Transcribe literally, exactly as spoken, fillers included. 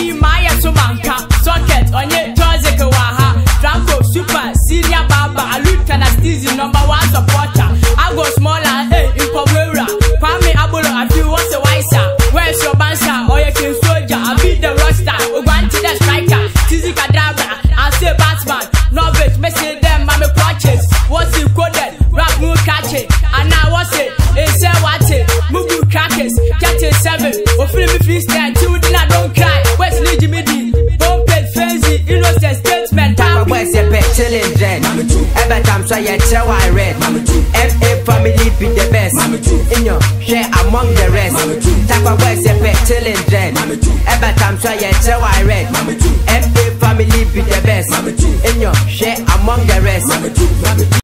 Baby Maya Sumanka, Socket, Onye Joseke Waha, Franco Super, Senior Baba, Aluta Nastizi, number one supporter. I go smaller, hey, in Pomera. Kwame Abolo, I feel what's a wiser. Where's your bansa? Or you can soldier, I beat the roster, or one to the striker, Tizi Kadabra, I say Batman, Novich, message them, I'm a purchase. What's it coded? Rap moon catch it, and now what's it? It's a what it, Mugu crackers, catch it seven, or free me free stand, two dinner don't cry. Where's Lady Midi? Don't pay fancy, innocent statement. Papa, where's your pet chilling dread? Every time so you tell I read. F A family be the best. In your share among the rest. Papa, where's your pet chilling dread? Every time so you tell I read. F A family be the best. In your share among the rest.